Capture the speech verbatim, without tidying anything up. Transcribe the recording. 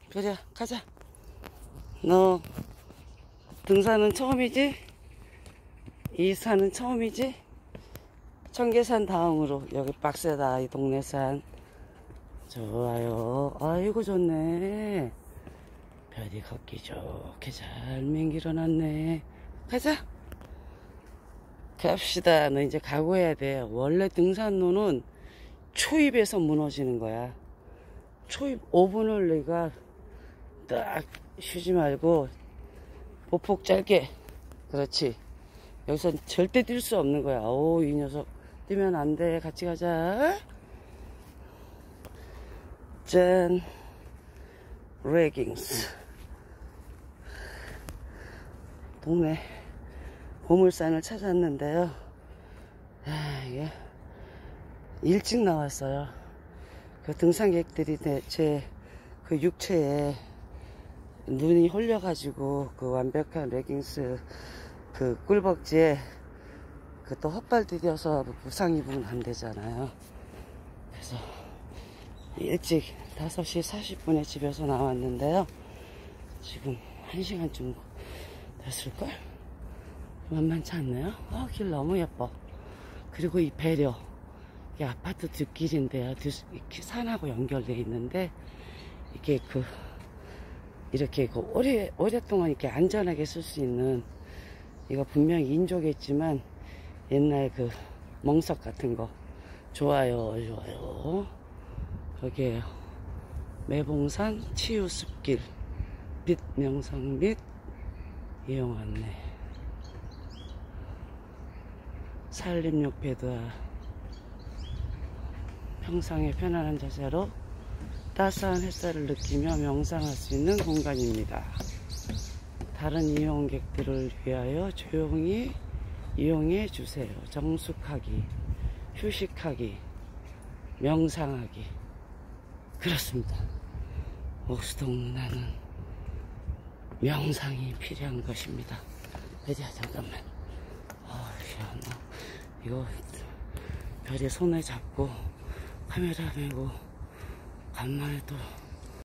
그래, 가자. 너 등산은 처음이지? 이 산은 처음이지? 청계산 다음으로 여기 빡세다. 이 동네 산 좋아요. 아이고 좋네. 별이 걷기 좋게 잘 맹길어놨네. 가자. 갑시다. 너 이제 각오해야 돼. 원래 등산로는 초입에서 무너지는 거야. 초입 오 분을 내가 딱 쉬지 말고 보폭 짧게. 그렇지. 여기선 절대 뛸 수 없는 거야. 오, 이 녀석 뛰면 안 돼. 같이 가자. 짠. 레깅스. 동네 보물산을 찾았는데요. 아, 이게 일찍 나왔어요. 그 등산객들이 제 그 육체에 눈이 홀려가지고 그 완벽한 레깅스 그 꿀벅지에 그 또 헛발 디뎌서 부상 입으면 안 되잖아요. 그래서 일찍 다섯 시 사십 분에 집에서 나왔는데요. 지금 한 시간쯤 됐을걸? 만만치 않네요. 아, 길 너무 예뻐. 그리고 이 배려, 이게 아파트 뒷길인데요. 산하고 연결되어 있는데 이게 그 이렇게 그 오래 오랫동안 이렇게 안전하게 쓸 수 있는, 이거 분명히 인조겠지만 옛날 그 멍석 같은 거. 좋아요, 좋아요. 여기에요. 매봉산 치유숲길 및 명상 및 이용 안내. 산림욕 배드와 평상의 편안한 자세로 따스한 햇살을 느끼며 명상할 수 있는 공간입니다. 다른 이용객들을 위하여 조용히 이용해 주세요. 정숙하기, 휴식하기, 명상하기. 그렇습니다. 옥수동 누나는 명상이 필요한 것입니다. 배디야, 잠깐만. 아, 이거 별이 손에 잡고 카메라 메고 간만에 또